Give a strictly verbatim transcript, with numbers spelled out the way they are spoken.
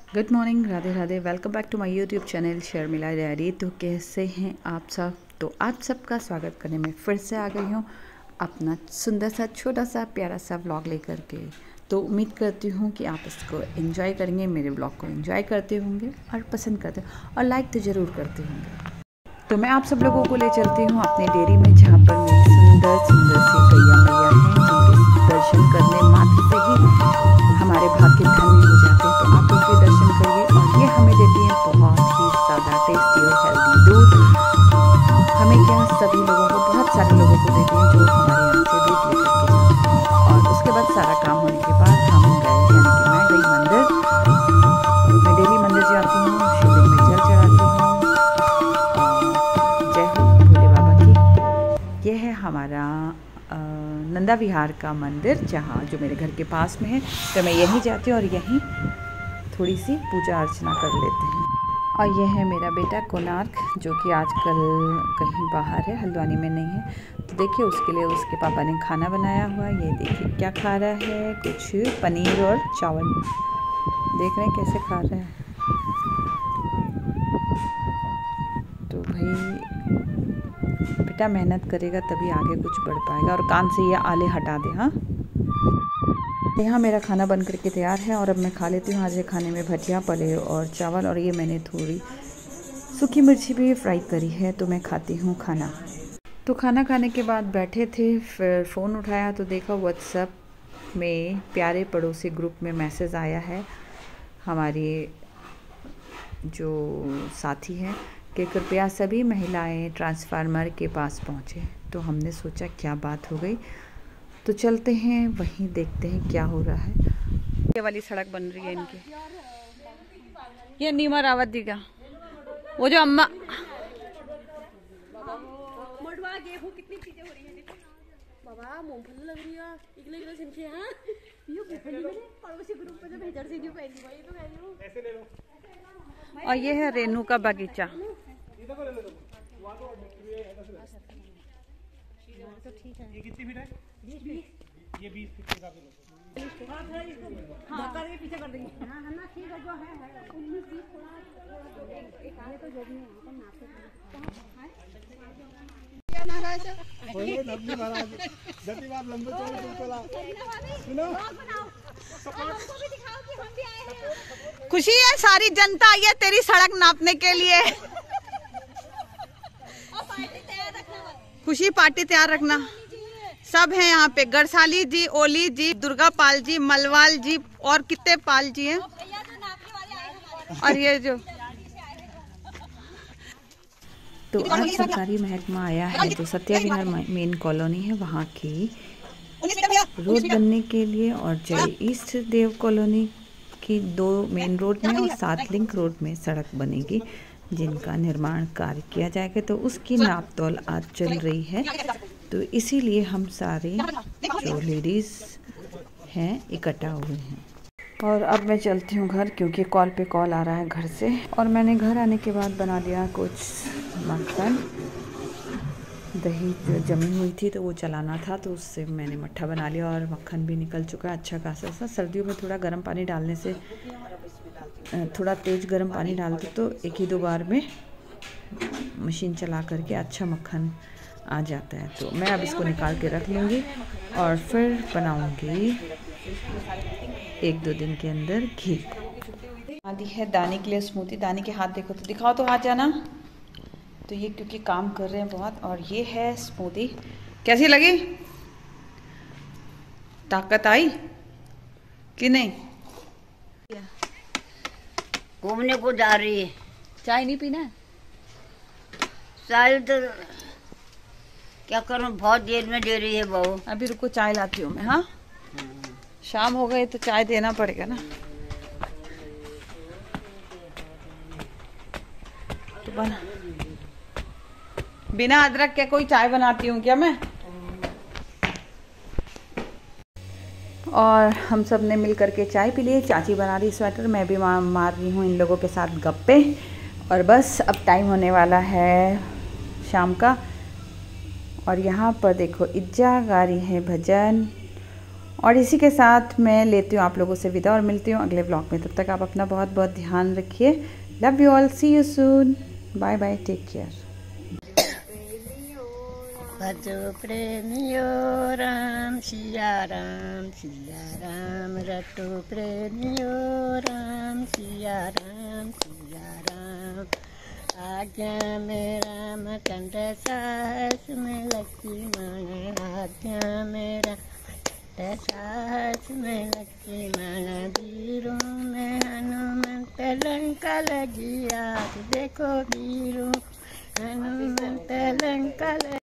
Good morning, Radhe Radhe. Welcome back to my YouTube channel Sharmila Diary. तो कैसे हैं आप सब? तो आप सबका स्वागत करने में फिर से आ गई हूँ अपना सुंदर सा छोटा सा प्यारा सा व्लॉग लेकर के। तो उम्मीद करती हूँ कि आप इसको एंजॉय करेंगे, मेरे व्लॉग को एंजॉय करते होंगे और पसंद करते और लाइक तो ज़रूर करते होंगे। तो मैं आप सब लोगों को ले चलती हूँ अपने डेयरी में, जहाँ पर मेरी सुंदर सुंदर सी गैया मैया हैं, जिनके दर्शन करने मात्र से ही हमारे भाग्य धन्य हो जाते हैं। तो आप उनके दर्शन करिए। और ये हमें देती हैं बहुत ही ज़्यादा टेस्टी और हेल्दी दूध। हमें क्या, सभी लोगों को, बहुत सारे लोगों को देती हैं जो हमारे यहाँ से दूध लेकर के जाते हैं। और उसके बाद सारा काम होने के बाद हम गए, यानी कि मैं गई मंदिर। मैं डेली मंदिर जाती हूँ, शिवलिंग में जल चढ़ाती हूँ। जय हो भोले बाबा की। ये है हमारा नंदा विहार का मंदिर, जहाँ जो मेरे घर के पास में है। तो मैं यहीं जाती हूँ और यहीं थोड़ी सी पूजा अर्चना कर लेते हैं। और यह है मेरा बेटा कोणार्क, जो कि आजकल कहीं बाहर है, हल्द्वानी में नहीं है। तो देखिए, उसके लिए उसके पापा ने खाना बनाया हुआ। ये देखिए क्या खा रहा है, कुछ पनीर और चावल। देख रहे हैं कैसे खा रहा है। तो भाई बेटा मेहनत करेगा तभी आगे कुछ बढ़ पाएगा। और कान से ये आले हटा दे। हाँ, यहाँ मेरा खाना बन करके तैयार है और अब मैं खा लेती हूँ। आज खाने में भजिया, पनीर और चावल, और ये मैंने थोड़ी सूखी मिर्ची भी फ्राई करी है। तो मैं खाती हूँ खाना। तो खाना खाने के बाद बैठे थे, फिर फ़ोन उठाया तो देखा व्हाट्सएप में प्यारे पड़ोसी ग्रुप में मैसेज आया है हमारी जो साथी हैं कि कृपया सभी महिलाएं ट्रांसफार्मर के पास पहुँचें। तो हमने सोचा क्या बात हो गई, तो चलते हैं वहीं, देखते हैं क्या हो रहा है। ये वाली सड़क बन रही है इनकी, ये नीमा रावत दी का, वो जो अम्मा कितनी चीजें हो रही है बाबा, मूंगफली लग रही है, इकले इकले सिंखे हैं। ये मूंगफली मैंने पड़ोसी ग्रुप में जब भेजर से न्यू पहनी भाई, तो कह रही हूं ऐसे ले लो। और ये है रेनू का बगीचा। तो ठीक है। ये कितनी फीट है? ये बीस फीट का भी लो। हां, थोड़ा इसको धक्का के पीछे कर देंगे। हां है ना, ठीक है। जो है है उन्नीस बीस थोड़ा एक आने तो जो भी है अपन नाप के क्या ना है। ओए लंबी महाराज जल्दी बात लंबे चौड़े तुमको ला सुनो, हमको भी दिखाओ कि हम भी आए हैं। खुशी है, सारी जनता आई है तेरी सड़क नापने के लिए। खुशी पार्टी तैयार रखना। सब है यहाँ पे, गढ़साली जी, ओली जी, दुर्गा पाल जी, मलवाल जी, और कितने पाल जी हैं। और ये जो तो आज सरकारी महकमा आया है, जो सत्या विहार मेन कॉलोनी है वहाँ की रोड बनने के लिए, और जय ईस्ट देव कॉलोनी की दो मेन रोड में और सात लिंक रोड में सड़क बनेगी, जिनका निर्माण कार्य किया जाएगा। तो उसकी नाप तोल आज चल रही है। तो इसीलिए हम सारे जो लेडीज़ हैं इकट्ठा हुए हैं। और अब मैं चलती हूँ घर, क्योंकि कॉल पे कॉल आ रहा है घर से। और मैंने घर आने के बाद बना लिया कुछ मक्खन, दही जो जमी हुई थी तो वो चलाना था, तो उससे मैंने मट्ठा बना लिया और मक्खन भी निकल चुका है अच्छा खासा सा। सर्दियों में थोड़ा गर्म पानी डालने से, थोड़ा तेज़ गर्म पानी डाल दो तो एक ही दो बार में मशीन चला करके अच्छा मक्खन आ जाता है। तो मैं अब इसको निकाल के रख लूँगी और फिर बनाऊँगी एक दो दिन के अंदर घी। आदि है दानी के लिए स्मूथी। दानी के हाथ देखो तो दिखाओ तो हाथ जाना। तो ये क्योंकि काम कर रहे हैं बहुत। और ये है स्मूथी। कैसी लगी? ताकत आई कि नहीं? घूमने को जा रही है। चाय नहीं पीना है? चाय तो क्या करूं, बहुत देर में दे रही है बहू। अभी रुको, चाय लाती हूँ मैं। हाँ, शाम हो गई तो चाय देना पड़ेगा ना। तो बना बिना अदरक के कोई चाय बनाती हूँ क्या मैं? और हम सब ने मिल करके चाय पी ली। चाची बना रही स्वेटर, मैं भी मार मार रही हूँ इन लोगों के साथ गप्पे। और बस अब टाइम होने वाला है शाम का। और यहाँ पर देखो इज्जा गा रही है भजन, और इसी के साथ मैं लेती हूँ आप लोगों से विदा और मिलती हूँ अगले ब्लॉग में। तब तक आप अपना बहुत बहुत ध्यान रखिए। Love you all, see you soon, bye bye, take care. भजो प्रेमियो राम सिया राम सिया राम, रटो प्रेमियो राम सिया राम सिया राम। आज्ञा में राम चंद्र साहस में लक्ष्मण, आज्ञा में राम साहस में लक्ष्मण, वीरों में हनुमंत लंका लगी आग, देखो वीरों हनुमंत लंका।